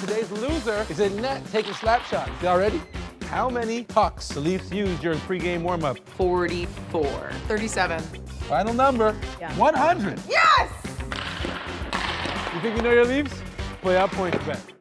today's loser is in net taking slap shots. Y'all ready? How many pucks the Leafs used during pregame warm-up? 44. 37. Final number, Yeah. 100. Yes! You think you know your Leafs? Play out Pointsbet.